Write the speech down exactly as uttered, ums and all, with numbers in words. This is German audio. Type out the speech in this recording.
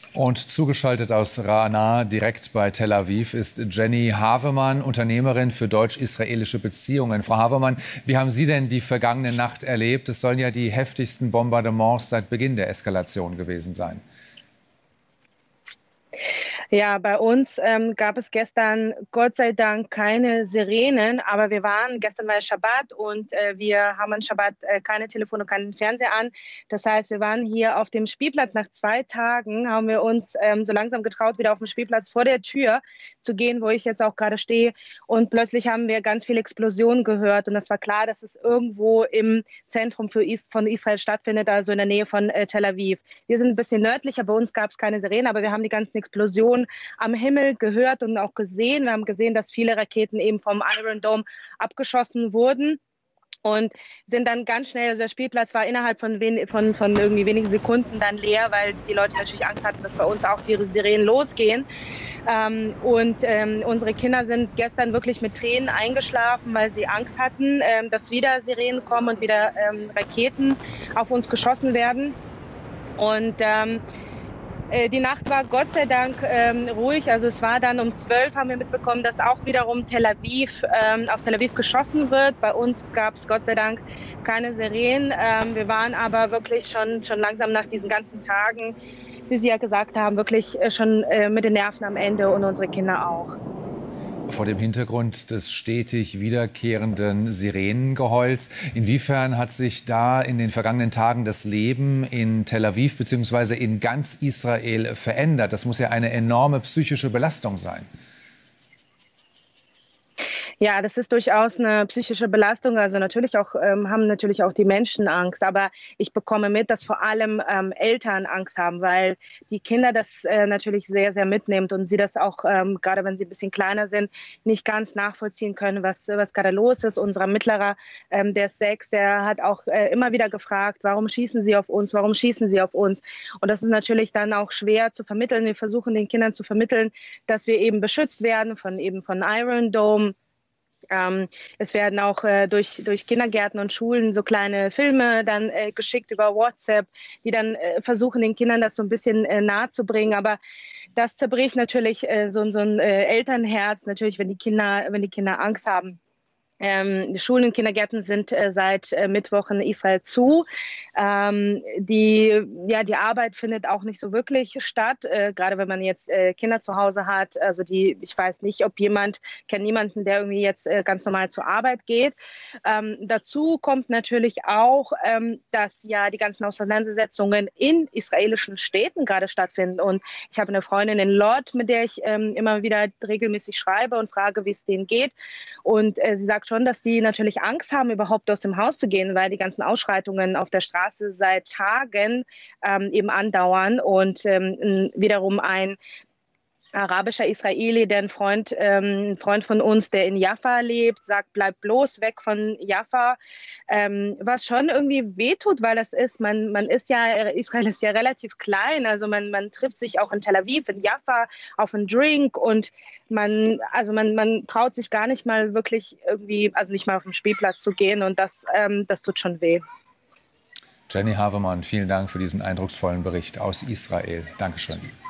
Und zugeschaltet aus Ra'anah, direkt bei Tel Aviv, ist Jenny Havemann, Unternehmerin für deutsch-israelische Beziehungen. Frau Havemann, wie haben Sie denn die vergangene Nacht erlebt? Es sollen ja die heftigsten Bombardements seit Beginn der Eskalation gewesen sein. Ja, bei uns ähm, gab es gestern Gott sei Dank keine Sirenen, aber wir waren, gestern war Schabbat und äh, wir haben an Schabbat äh, keine Telefone, keinen Fernseher an. Das heißt, wir waren hier auf dem Spielplatz. Nach zwei Tagen haben wir uns ähm, so langsam getraut, wieder auf dem Spielplatz vor der Tür zu gehen, wo ich jetzt auch gerade stehe. Und plötzlich haben wir ganz viele Explosionen gehört und es war klar, dass es irgendwo im Zentrum für Is von Israel stattfindet, also in der Nähe von äh, Tel Aviv. Wir sind ein bisschen nördlicher, bei uns gab es keine Sirenen, aber wir haben die ganzen Explosionen am Himmel gehört und auch gesehen. Wir haben gesehen, dass viele Raketen eben vom Iron Dome abgeschossen wurden und sind dann ganz schnell, also der Spielplatz war innerhalb von, wen, von, von irgendwie wenigen Sekunden dann leer, weil die Leute natürlich Angst hatten, dass bei uns auch die Sirenen losgehen. Ähm, und ähm, unsere Kinder sind gestern wirklich mit Tränen eingeschlafen, weil sie Angst hatten, ähm, dass wieder Sirenen kommen und wieder ähm, Raketen auf uns geschossen werden. Und ähm, die Nacht war Gott sei Dank ähm, ruhig. Also es war dann um zwölf, haben wir mitbekommen, dass auch wiederum Tel Aviv, ähm, auf Tel Aviv geschossen wird. Bei uns gab es Gott sei Dank keine Sirenen. Ähm, wir waren aber wirklich schon, schon langsam nach diesen ganzen Tagen, wie Sie ja gesagt haben, wirklich äh, schon äh, mit den Nerven am Ende und unsere Kinder auch. Vor dem Hintergrund des stetig wiederkehrenden Sirenengeheul's, inwiefern hat sich da in den vergangenen Tagen das Leben in Tel Aviv bzw. in ganz Israel verändert? Das muss ja eine enorme psychische Belastung sein. Ja, das ist durchaus eine psychische Belastung. Also natürlich auch ähm, haben natürlich auch die Menschen Angst. Aber ich bekomme mit, dass vor allem ähm, Eltern Angst haben, weil die Kinder das äh, natürlich sehr, sehr mitnimmt und sie das auch, ähm, gerade wenn sie ein bisschen kleiner sind, nicht ganz nachvollziehen können, was, was gerade los ist. Unser Mittlerer, ähm, der ist sechs, der hat auch äh, immer wieder gefragt, warum schießen sie auf uns, warum schießen sie auf uns? Und das ist natürlich dann auch schwer zu vermitteln. Wir versuchen den Kindern zu vermitteln, dass wir eben beschützt werden von eben von Iron Dome. Ähm, es werden auch äh, durch, durch Kindergärten und Schulen so kleine Filme dann äh, geschickt über WhatsApp, die dann äh, versuchen, den Kindern das so ein bisschen äh, nahe zu bringen. Aber das zerbricht natürlich äh, so, so ein äh, Elternherz, natürlich, wenn die Kinder, wenn die Kinder Angst haben. Ähm, die Schulen und Kindergärten sind äh, seit äh, Mittwoch in Israel zu. Ähm, die, ja, die Arbeit findet auch nicht so wirklich statt, äh, gerade wenn man jetzt äh, Kinder zu Hause hat. Also die, ich weiß nicht, ob jemand, kennt niemanden, der irgendwie jetzt äh, ganz normal zur Arbeit geht. Ähm, dazu kommt natürlich auch, ähm, dass ja die ganzen Auseinandersetzungen in israelischen Städten gerade stattfinden. Und ich habe eine Freundin in Lod, mit der ich ähm, immer wieder regelmäßig schreibe und frage, wie es denen geht. Und äh, sie sagt schon, dass die natürlich Angst haben, überhaupt aus dem Haus zu gehen, weil die ganzen Ausschreitungen auf der Straße seit Tagen ähm, eben andauern und ähm, wiederum ein arabischer Israeli, der ein Freund, ähm, ein Freund von uns, der in Jaffa lebt, sagt, bleib bloß weg von Jaffa, ähm, was schon irgendwie wehtut, weil das ist, man, man ist ja, Israel ist ja relativ klein, also man, man trifft sich auch in Tel Aviv, in Jaffa auf einen Drink und man, also man, man traut sich gar nicht mal wirklich irgendwie, also nicht mal auf den Spielplatz zu gehen und das, ähm, das tut schon weh. Jenny Havemann, vielen Dank für diesen eindrucksvollen Bericht aus Israel. Dankeschön.